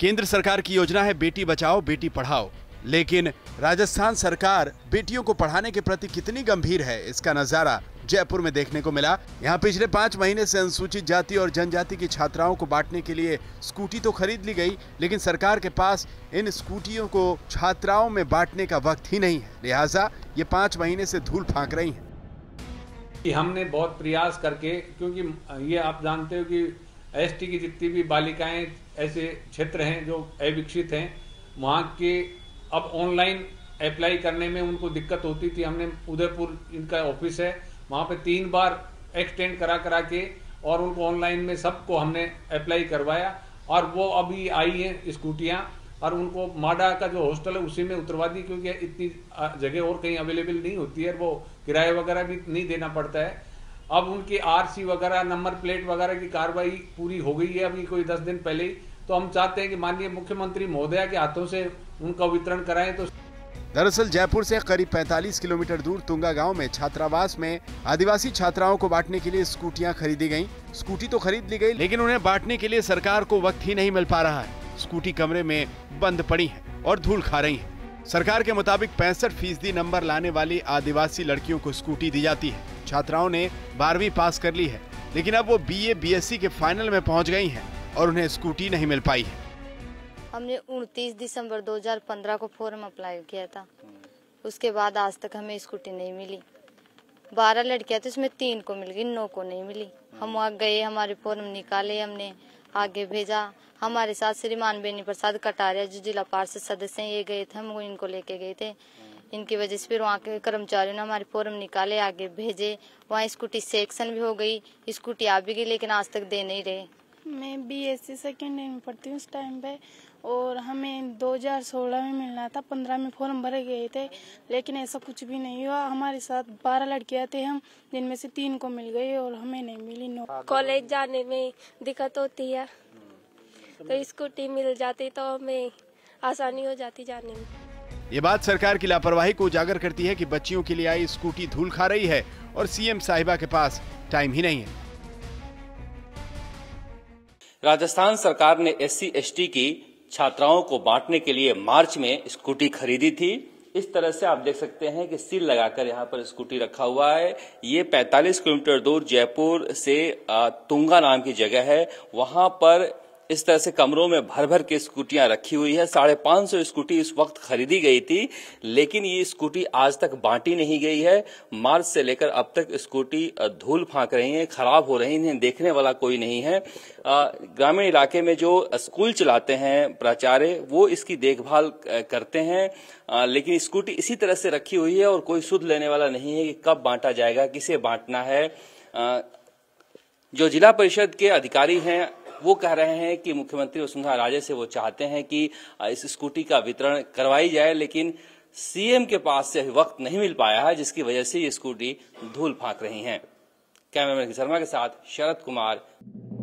केंद्र सरकार की योजना है बेटी बचाओ बेटी पढ़ाओ, लेकिन राजस्थान सरकार बेटियों को पढ़ाने के प्रति कितनी गंभीर है, इसका नजारा जयपुर में देखने को मिला। यहाँ पिछले 5 महीने से अनुसूचित जाति और जनजाति की छात्राओं को बांटने के लिए स्कूटी तो खरीद ली गई, लेकिन सरकार के पास इन स्कूटियों को छात्राओं में बांटने का वक्त ही नहीं है। लिहाजा ये 5 महीने से धूल फांक रही हैं। हमने बहुत प्रयास करके, क्योंकि ये आप जानते हो कि एसटी की जितनी भी बालिकाएं ऐसे क्षेत्र हैं जो अविकसित हैं, वहाँ के अब ऑनलाइन अप्लाई करने में उनको दिक्कत होती थी। हमने उदयपुर इनका ऑफिस है, वहाँ पे 3 बार एक्सटेंड करा के और उनको ऑनलाइन में सबको हमने अप्लाई करवाया और वो अभी आई हैं स्कूटियाँ और उनको माडा का जो हॉस्टल है उसी में उतरवा दी, क्योंकि इतनी जगह और कहीं अवेलेबल नहीं होती है, वो किराया वगैरह भी नहीं देना पड़ता है। अब उनकी आरसी वगैरह नंबर प्लेट वगैरह की कार्रवाई पूरी हो गई है अभी कोई 10 दिन पहले ही। तो हम चाहते हैं कि माननीय मुख्यमंत्री महोदया के हाथों से उनका वितरण कराएं। तो दरअसल जयपुर से करीब 45 किलोमीटर दूर तुंगा गांव में छात्रावास में आदिवासी छात्राओं को बांटने के लिए स्कूटियां खरीदी गईं। स्कूटी तो खरीद ली गई, लेकिन उन्हें बांटने के लिए सरकार को वक्त ही नहीं मिल पा रहा है। स्कूटी कमरे में बंद पड़ी है और धूल खा रही है। सरकार के मुताबिक 65% नंबर लाने वाली आदिवासी लड़कियों को स्कूटी दी जाती है। छात्राओं ने 12वीं पास कर ली है, लेकिन अब वो BA BSc के फाइनल में पहुंच गई हैं और उन्हें स्कूटी नहीं मिल पाई है। हमने 29 दिसंबर 2015 को फॉर्म अप्लाई किया था, उसके बाद आज तक हमें स्कूटी नहीं मिली। 12 लड़कियां तो इसमें 3 को मिल गई, 9 को नहीं मिली। हम वहाँ गए, हमारे फॉर्म निकाले, हमने आगे भेजा। हमारे साथ श्रीमान बेनी प्रसाद कटारिया जो जिला पार्षद सदस्य हैं, ये गए थे, हम इनको लेके गए थे। इनकी वजह से फिर वहाँ के कर्मचारियों ने हमारे फॉर्म निकाले, आगे भेजे। वहाँ स्कूटी सेक्शन भी हो गई, स्कूटी आ भी गई, लेकिन आज तक दे नहीं रहे। मैं BSc सेकेंड ईयर में पढ़ती हूँ उस टाइम पे, और हमें 2016 में मिलना था। 15 में फॉर्म भरे गए थे, लेकिन ऐसा कुछ भी नहीं हुआ। हमारे साथ 12 लड़कियां थे, हम जिनमें से 3 को मिल गई और हमें नहीं मिली। कॉलेज जाने में दिक्कत होती है, तो स्कूटी मिल जाती तो हमें आसानी हो जाती जाने में। ये बात सरकार की लापरवाही को उजागर करती है कि बच्चियों के लिए आई स्कूटी धूल खा रही है और CM साहिबा के पास टाइम ही नहीं है। राजस्थान सरकार ने SC ST की छात्राओं को बांटने के लिए मार्च में स्कूटी खरीदी थी। इस तरह से आप देख सकते हैं कि सील लगाकर यहाँ पर स्कूटी रखा हुआ है। ये 45 किलोमीटर दूर जयपुर से तुंगा नाम की जगह है, वहां पर इस तरह से कमरों में भर भर के स्कूटियां रखी हुई है। 550 स्कूटी इस वक्त खरीदी गई थी, लेकिन ये स्कूटी आज तक बांटी नहीं गई है। मार्च से लेकर अब तक स्कूटी धूल फांक रही हैं, खराब हो रही हैं, देखने वाला कोई नहीं है। ग्रामीण इलाके में जो स्कूल चलाते हैं प्राचार्य, वो इसकी देखभाल करते हैं, लेकिन स्कूटी इसी तरह से रखी हुई है और कोई सुध लेने वाला नहीं है कि कब बांटा जाएगा, किसे बांटना है। जो जिला परिषद के अधिकारी हैं वो कह रहे हैं कि मुख्यमंत्री वसुंधरा राजे से वो चाहते हैं कि इस स्कूटी का वितरण करवाई जाए, लेकिन CM के पास से अभी वक्त नहीं मिल पाया है, जिसकी वजह से ये स्कूटी धूल फांक रही हैं। कैमरामैन शर्मा के साथ शरद कुमार।